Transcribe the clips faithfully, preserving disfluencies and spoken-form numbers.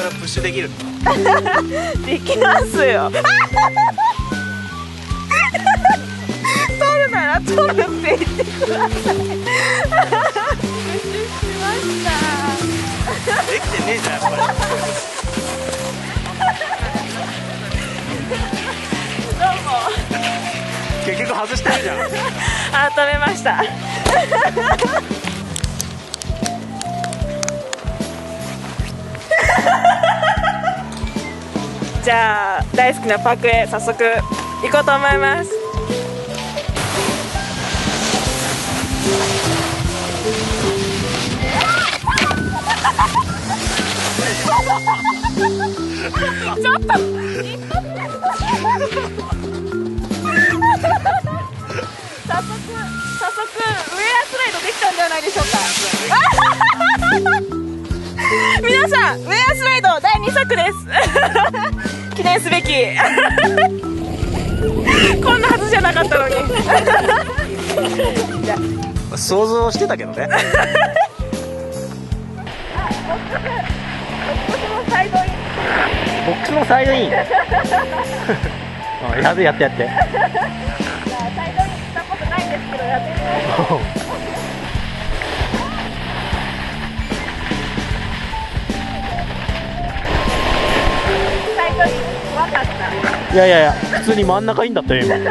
からプッシュできる。 できますよ。取るなら取るって言ってください。プッシュしました。 できてねえじゃんやっぱり。 どうも。 結局外してるじゃん。 あ、止めました。じゃあ大好きなパークへ早速行こうと思います。ちょっと早速早速ウェアスライドできたんではないでしょうか。皆さんウェアスライドだいにさくです。記念すべき。こんなはずじゃなかったのに。 想像してたけどね。ボックスのサイドイン。やべやってやって。 じゃあサイドインしたことないんですけどやってみましょう。サイドイン怖かった。 いやいやいや、普通に真ん中いいんだったよ今。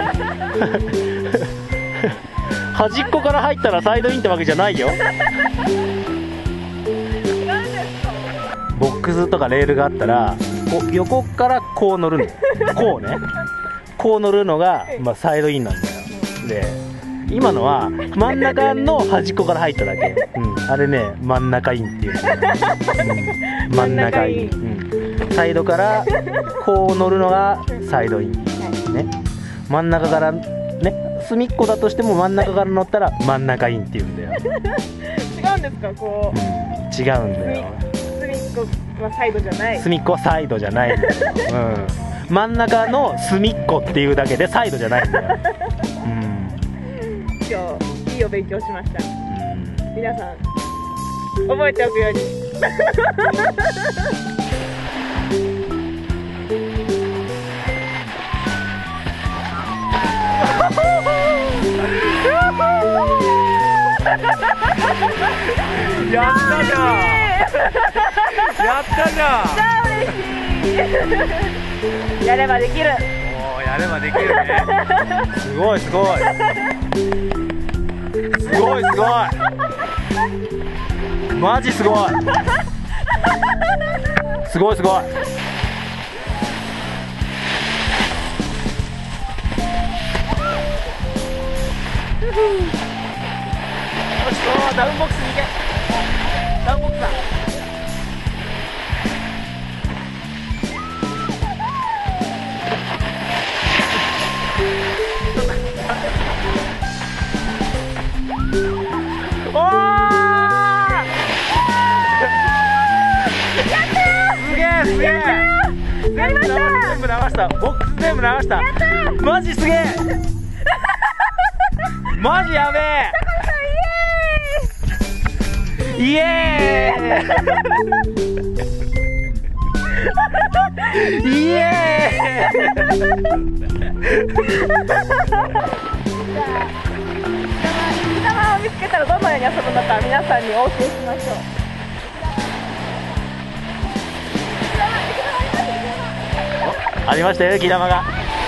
端っこから入ったらサイドインってわけじゃないよ。ボックスとかレールがあったらこう横からこう乗るの。こうね、こう乗るのが、まあ、サイドインなんだよ。で今のは真ん中の端っこから入っただけ、うん、あれね真ん中インっていう、うん、真ん中イン、うん、サイドからこう乗るのがサイドイン、ね、真ん中からね隅っこだとしても真ん中から乗ったら真ん中インっていうんだよ。 違うんですかこう、 うん、違うんだよ。 隅っこはサイドじゃない。 隅っこはサイドじゃないんだよ、うん、真ん中の隅っこっていうだけでサイドじゃないんだよ、うん、 今日いいお勉強しました、 うん、 皆さん覚えておくように。 やったじゃん。やったじゃん。 超嬉しい。やればできる。 おー、やればできるね。すごいすごい。すごいすごい。マジすごい。すごいすごい。よし、ダウンボックスに行け。ダウンボックスだ。おー！すげえすげえ。 やりました。 全部流した。ボックス全部流した。マジすげえ。マジやべえ。イエーイ。イエーイ。 水玉を見つけたらどのように遊ぶのか皆さんにお教えしましょう。 ありましたよ、木玉が。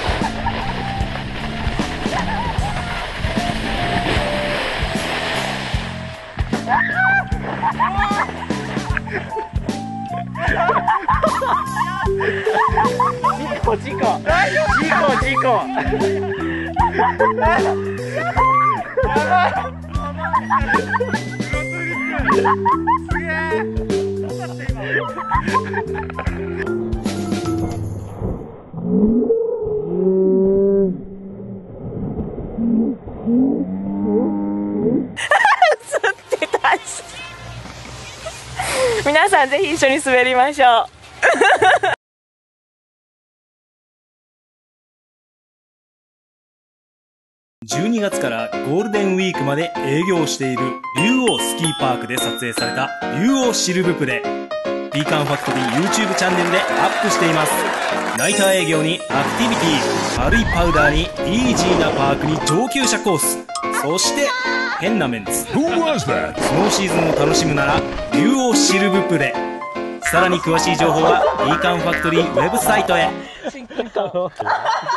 事故事故事故事故。やばい。すげえ。 皆さんぜひ一緒に滑りましょう。 じゅうにがつからゴールデンウィークまで営業している竜王スキーパークで撮影された竜王シルブプレ。 ピーカンファクトリー YouTube チャンネルでアップしています。ナイター営業にアクティビティ、軽いパウダーにイージーなパークに上級者コース、そして変なメンツ。スノーシーズンを楽しむなら竜王シルブプレ。さらに詳しい情報はピーカンファクトリーウェブサイトへ。